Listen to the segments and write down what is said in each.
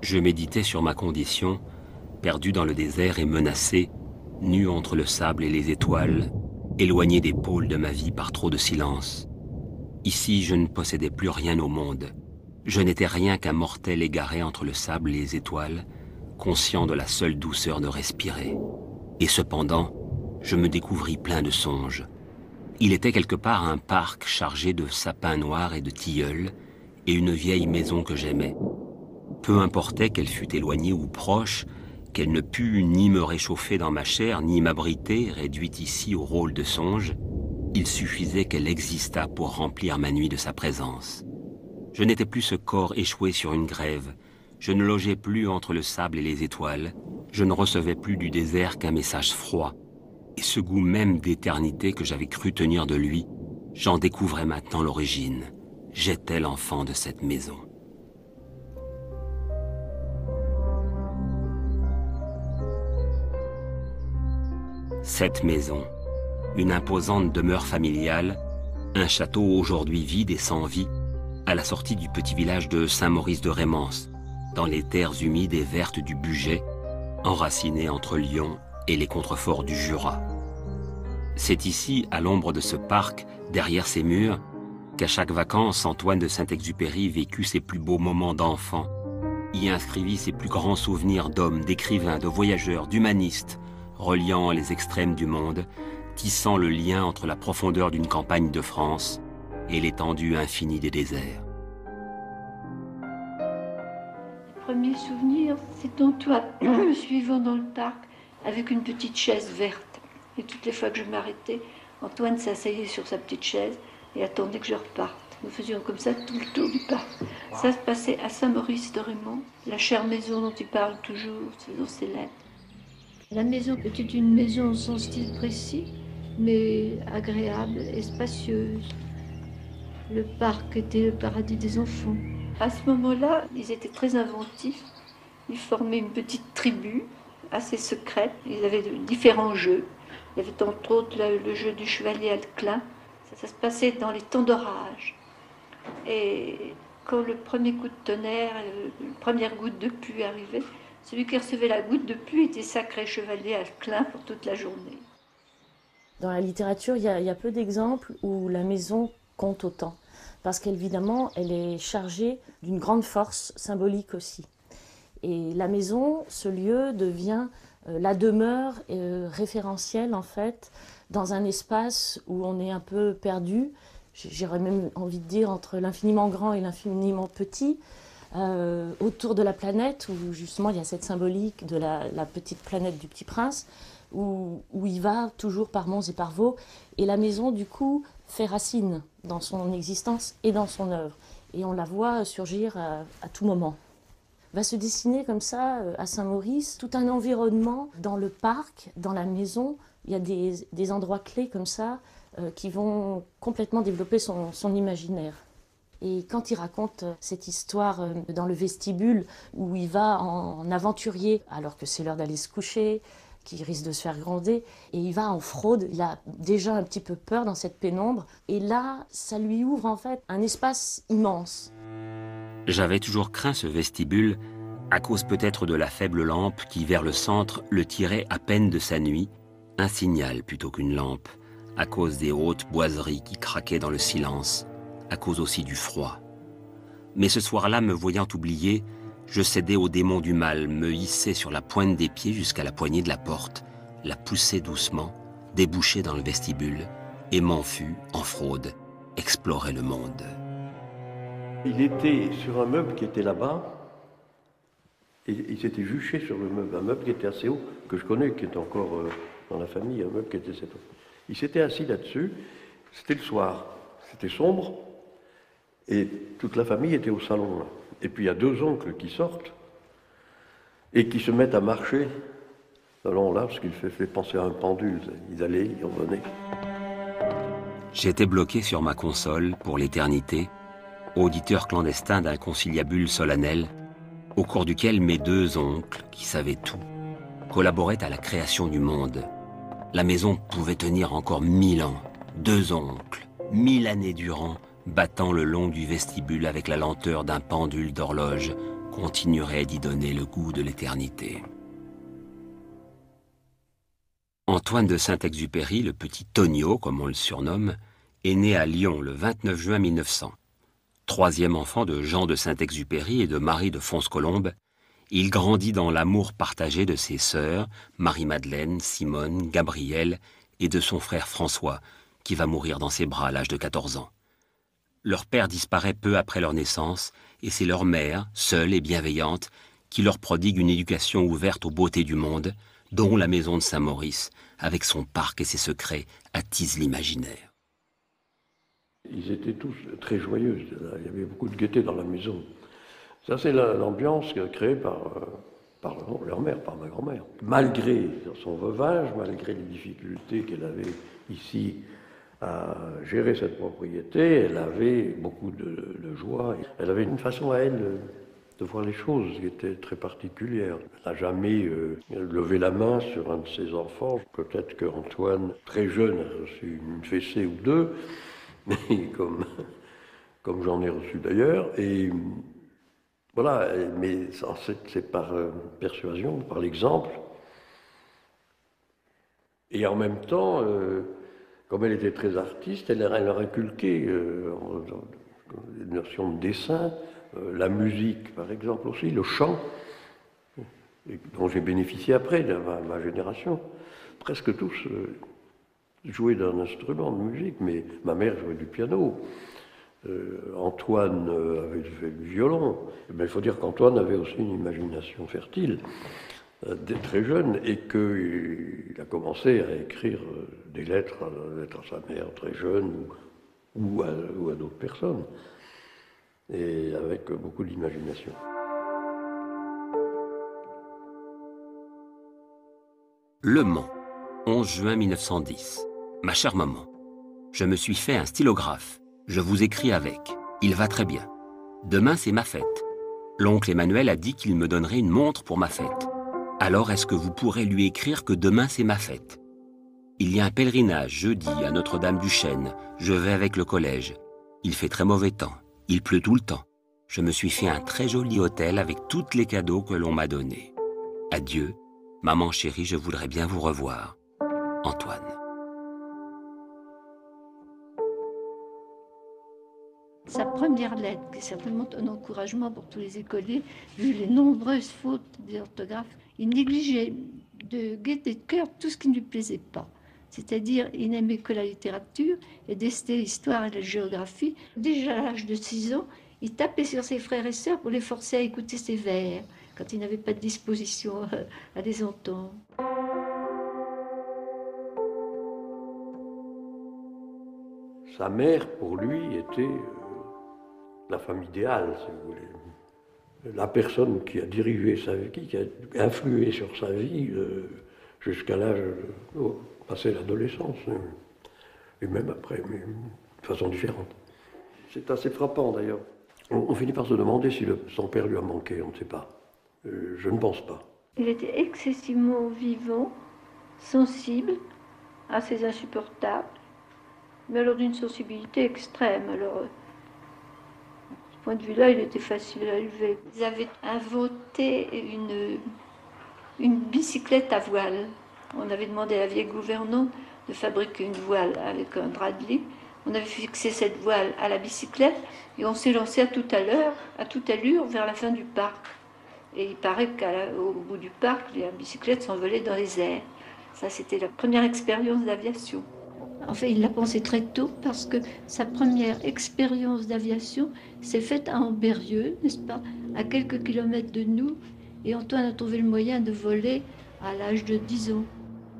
Je méditais sur ma condition, perdu dans le désert et menacé, nu entre le sable et les étoiles, éloigné des pôles de ma vie par trop de silence. Ici, je ne possédais plus rien au monde. Je n'étais rien qu'un mortel égaré entre le sable et les étoiles, conscient de la seule douceur de respirer. Et cependant, je me découvris plein de songes. Il était quelque part un parc chargé de sapins noirs et de tilleuls, et une vieille maison que j'aimais. Peu importait qu'elle fût éloignée ou proche, qu'elle ne pût ni me réchauffer dans ma chair, ni m'abriter, réduite ici au rôle de songe, il suffisait qu'elle existât pour remplir ma nuit de sa présence. Je n'étais plus ce corps échoué sur une grève, je ne logeais plus entre le sable et les étoiles, je ne recevais plus du désert qu'un message froid, et ce goût même d'éternité que j'avais cru tenir de lui, j'en découvrais maintenant l'origine. J'étais l'enfant de cette maison. Cette maison, une imposante demeure familiale, un château aujourd'hui vide et sans vie, à la sortie du petit village de Saint-Maurice-de-Rémance, dans les terres humides et vertes du Bugey, enracinées entre Lyon et les contreforts du Jura. C'est ici, à l'ombre de ce parc, derrière ces murs, qu'à chaque vacances, Antoine de Saint-Exupéry vécut ses plus beaux moments d'enfant, y inscrivit ses plus grands souvenirs d'hommes, d'écrivains, de voyageurs, d'humanistes, reliant les extrêmes du monde, tissant le lien entre la profondeur d'une campagne de France et l'étendue infinie des déserts. Le premier souvenir, c'est d'Antoine me suivant dans le parc avec une petite chaise verte. Et toutes les fois que je m'arrêtais, Antoine s'asseyait sur sa petite chaise et attendait que je reparte. Nous faisions comme ça tout le tour du parc. Wow. Ça se passait à Saint-Maurice-de-Rémance, la chère maison dont il parle toujours dans ses lettres. La maison était une maison sans style précis, mais agréable et spacieuse. Le parc était le paradis des enfants. À ce moment-là, ils étaient très inventifs. Ils formaient une petite tribu assez secrète. Ils avaient différents jeux. Il y avait entre autres le jeu du chevalier Alclin. Ça se passait dans les temps d'orage. Et quand le premier coup de tonnerre, la première goutte de pluie arrivait, celui qui recevait la goutte de pluie était sacré chevalier Alclin pour toute la journée. Dans la littérature, il y a peu d'exemples où la maison compte autant. Parce qu'évidemment, elle est chargée d'une grande force symbolique aussi. Et la maison, ce lieu, devient la demeure référentielle, en fait, dans un espace où on est un peu perdu, j'aurais même envie de dire entre l'infiniment grand et l'infiniment petit, autour de la planète, où justement il y a cette symbolique de la petite planète du Petit Prince, où il va toujours par monts et par vaux. Et la maison, du coup, fait racine dans son existence et dans son œuvre. Et on la voit surgir à tout moment. Va se dessiner comme ça, à Saint-Maurice, tout un environnement dans le parc, dans la maison. Il y a des endroits clés comme ça qui vont complètement développer son imaginaire. Et quand il raconte cette histoire dans le vestibule où il va en aventurier alors que c'est l'heure d'aller se coucher, qui risque de se faire gronder, et il va en fraude, il a déjà un petit peu peur dans cette pénombre, et là, ça lui ouvre en fait un espace immense. J'avais toujours craint ce vestibule, à cause peut-être de la faible lampe qui, vers le centre, le tirait à peine de sa nuit, un signal plutôt qu'une lampe, à cause des hautes boiseries qui craquaient dans le silence, à cause aussi du froid. Mais ce soir-là, me voyant oublié, je cédai au démon du mal, me hissai sur la pointe des pieds jusqu'à la poignée de la porte, la poussai doucement, débouchai dans le vestibule, et m'en fus, en fraude, explorer le monde. Il était sur un meuble qui était là-bas, et il s'était juché sur le meuble, un meuble qui était assez haut, que je connais, qui est encore dans la famille, un meuble qui était assez haut. Il s'était assis là-dessus, c'était le soir, c'était sombre, et toute la famille était au salon, là. Et puis il y a deux oncles qui sortent et qui se mettent à marcher selon là, parce qu'il fait penser à un pendule. Ils allaient, ils revenaient. J'étais bloqué sur ma console pour l'éternité, auditeur clandestin d'un conciliabule solennel, au cours duquel mes deux oncles, qui savaient tout, collaboraient à la création du monde. La maison pouvait tenir encore 1000 ans, deux oncles, 1000 années durant, battant le long du vestibule avec la lenteur d'un pendule d'horloge, continuerait d'y donner le goût de l'éternité. Antoine de Saint-Exupéry, le petit Tonio, comme on le surnomme, est né à Lyon le 29 juin 1900. Troisième enfant de Jean de Saint-Exupéry et de Marie de Fons-Colombe, il grandit dans l'amour partagé de ses sœurs, Marie-Madeleine, Simone, Gabrielle, et de son frère François, qui va mourir dans ses bras à l'âge de 14 ans. Leur père disparaît peu après leur naissance, et c'est leur mère, seule et bienveillante, qui leur prodigue une éducation ouverte aux beautés du monde, dont la maison de Saint-Maurice, avec son parc et ses secrets, attise l'imaginaire. Ils étaient tous très joyeux, il y avait beaucoup de gaieté dans la maison. Ça, c'est l'ambiance créée par leur mère, par ma grand-mère. Malgré son veuvage, malgré les difficultés qu'elle avait ici à gérer cette propriété, elle avait beaucoup de joie. Elle avait une façon à elle de voir les choses qui était très particulière. Elle n'a jamais levé la main sur un de ses enfants. Peut-être qu'Antoine, très jeune, a reçu une fessée ou deux, mais comme j'en ai reçu d'ailleurs. Et voilà, mais c'est par persuasion, par l'exemple. Et en même temps, comme elle était très artiste, elle leur a inculqué une notion de dessin, la musique par exemple aussi, le chant, dont j'ai bénéficié après, de ma génération. Presque tous jouaient d'un instrument de musique, mais ma mère jouait du piano. Antoine avait fait du violon. Il faut dire qu'Antoine avait aussi une imagination fertile, très jeune, et qu'il a commencé à écrire des lettres à sa mère très jeune, ou à d'autres personnes, et avec beaucoup d'imagination. Le Mans, 11 juin 1910. Ma chère maman, je me suis fait un stylographe. Je vous écris avec. Il va très bien. Demain, c'est ma fête. L'oncle Emmanuel a dit qu'il me donnerait une montre pour ma fête. Alors, est-ce que vous pourrez lui écrire que demain, c'est ma fête? Il y a un pèlerinage jeudi à Notre-Dame-du-Chêne. Je vais avec le collège. Il fait très mauvais temps. Il pleut tout le temps. Je me suis fait un très joli hôtel avec tous les cadeaux que l'on m'a donnés. Adieu. Maman chérie, je voudrais bien vous revoir. Antoine. Sa première lettre, qui est certainement un encouragement pour tous les écoliers, vu les nombreuses fautes d'orthographe, il négligeait de gaieté de cœur tout ce qui ne lui plaisait pas. C'est-à-dire, il n'aimait que la littérature et détestait l'histoire et la géographie. Déjà à l'âge de 6 ans, il tapait sur ses frères et sœurs pour les forcer à écouter ses vers, quand il n'avait pas de disposition à les entendre. Sa mère, pour lui, était la femme idéale, si vous voulez. La personne qui a dirigé sa vie, qui a influé sur sa vie jusqu'à l'âge passé l'adolescence, et même après, mais de façon différente. C'est assez frappant d'ailleurs. On finit par se demander si son père lui a manqué, on ne sait pas. Je ne pense pas. Il était excessivement vivant, sensible, assez insupportable, mais alors d'une sensibilité extrême. Alors, de ce point de vue-là, il était facile à élever. Ils avaient inventé une bicyclette à voile. On avait demandé à la vieille gouvernante de fabriquer une voile avec un drap de lit. On avait fixé cette voile à la bicyclette et on s'est lancé à toute allure vers la fin du parc. Et il paraît qu'au bout du parc, les bicyclettes s'envolaient dans les airs. Ça, c'était la première expérience d'aviation. Enfin, il l'a pensé très tôt parce que sa première expérience d'aviation s'est faite à Ambérieu, n'est-ce pas, à quelques kilomètres de nous. Et Antoine a trouvé le moyen de voler à l'âge de 10 ans.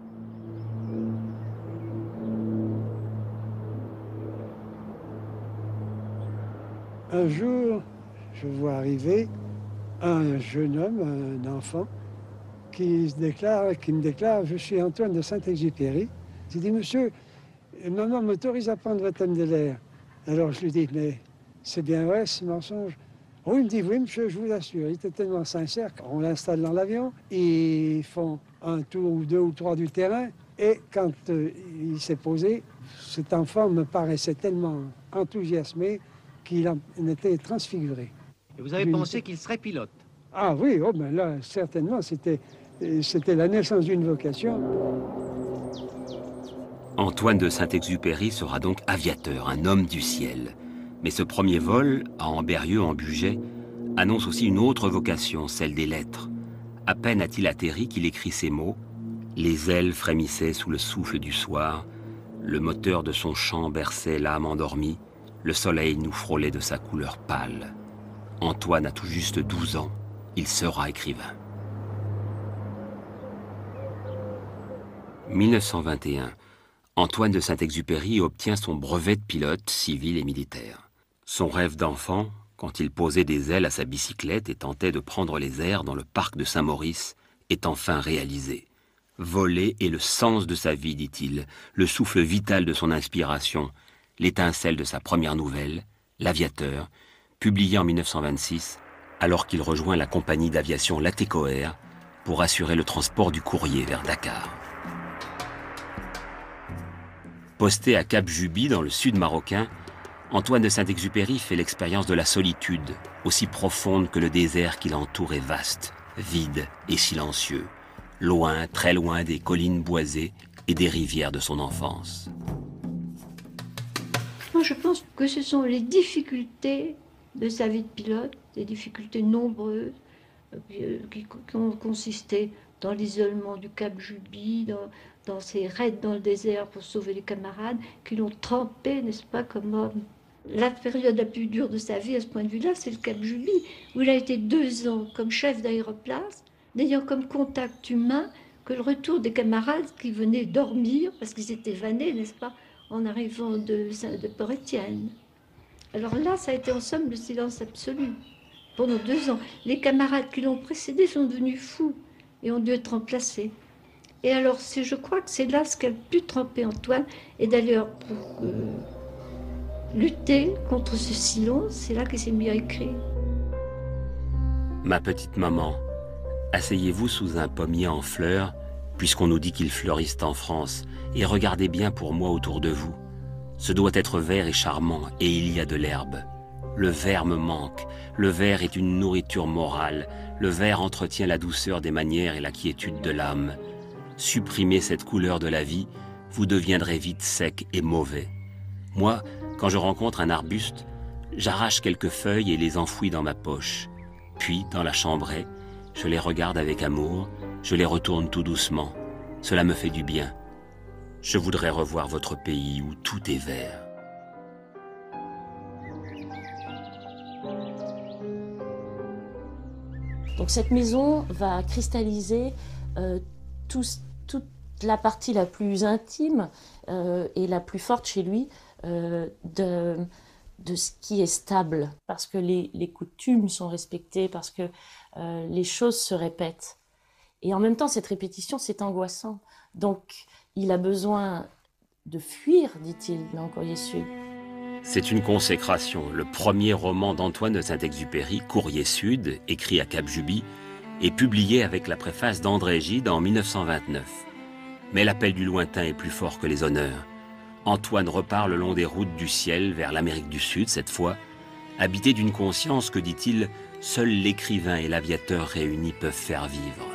Un jour, je vois arriver un jeune homme, un enfant, qui me déclare « Je suis Antoine de Saint-Exupéry ». J'ai dit « Monsieur, maman m'autorise à prendre votre thème de l'air ». Alors je lui dis « Mais c'est bien vrai ce mensonge ?» Oh, il me dit « Oui, monsieur, je vous assure ». Il était tellement sincère qu'on l'installe dans l'avion. Ils font un tour ou 2 ou 3 du terrain. Et quand il s'est posé, cet enfant me paraissait tellement enthousiasmé qu'il en était transfiguré. Et vous avez pensé qu'il serait pilote? Ah oui, oh ben là, certainement, c'était la naissance d'une vocation. Antoine de Saint-Exupéry sera donc aviateur, un homme du ciel. Mais ce premier vol, à Ambérieu en Bugey, annonce aussi une autre vocation, celle des lettres. À peine a-t-il atterri qu'il écrit ces mots. Les ailes frémissaient sous le souffle du soir, le moteur de son chant berçait l'âme endormie, le soleil nous frôlait de sa couleur pâle. Antoine a tout juste 12 ans, il sera écrivain. 1921. Antoine de Saint-Exupéry obtient son brevet de pilote civil et militaire. Son rêve d'enfant, quand il posait des ailes à sa bicyclette et tentait de prendre les airs dans le parc de Saint-Maurice, est enfin réalisé. Voler est le sens de sa vie, dit-il, le souffle vital de son inspiration, l'étincelle de sa première nouvelle, L'Aviateur, publiée en 1926, alors qu'il rejoint la compagnie d'aviation Latécoère pour assurer le transport du courrier vers Dakar. Posté à Cap Juby, dans le sud marocain, Antoine de Saint-Exupéry fait l'expérience de la solitude, aussi profonde que le désert qui l'entoure est vaste, vide et silencieux, loin, très loin des collines boisées et des rivières de son enfance. Moi, je pense que ce sont les difficultés de sa vie de pilote, des difficultés nombreuses qui ont consisté dans l'isolement du Cap Juby, dans ses raids dans le désert pour sauver les camarades, qui l'ont trempé, n'est-ce pas, comme homme. La période la plus dure de sa vie, à ce point de vue-là, c'est le Cap Juby, où il a été 2 ans comme chef d'aéroplace, n'ayant comme contact humain que le retour des camarades qui venaient dormir, parce qu'ils étaient vannés, n'est-ce pas, en arrivant de Port-Étienne. Alors là, ça a été en somme le silence absolu. Pendant 2 ans, les camarades qui l'ont précédé sont devenus fous et ont dû être remplacés. Et alors, je crois que c'est là ce qu'a le plus trempé Antoine. Et d'ailleurs, pour lutter contre ce silence, c'est là qu'il s'est mis à écrire. Ma petite maman, asseyez-vous sous un pommier en fleurs, puisqu'on nous dit qu'ils fleurissent en France, et regardez bien pour moi autour de vous. Ce doit être vert et charmant, et il y a de l'herbe. Le vert me manque, le vert est une nourriture morale, le vert entretient la douceur des manières et la quiétude de l'âme. Supprimez cette couleur de la vie, vous deviendrez vite sec et mauvais. Moi, quand je rencontre un arbuste, j'arrache quelques feuilles et les enfouis dans ma poche. Puis, dans la chambrée, je les regarde avec amour, je les retourne tout doucement. Cela me fait du bien. Je voudrais revoir votre pays où tout est vert. Donc cette maison va cristalliser toute la partie la plus intime et la plus forte chez lui de ce qui est stable, parce que les coutumes sont respectées, parce que les choses se répètent. Et en même temps, cette répétition, c'est angoissant. Donc, il a besoin de fuir, dit-il dans Courrier Sud. C'est une consécration. Le premier roman d'Antoine de Saint-Exupéry, Courrier Sud, écrit à Cap Juby, est publié avec la préface d'André Gide en 1929. Mais l'appel du lointain est plus fort que les honneurs. Antoine repart le long des routes du ciel vers l'Amérique du Sud, cette fois, habité d'une conscience que, dit-il, seul l'écrivain et l'aviateur réunis peuvent faire vivre.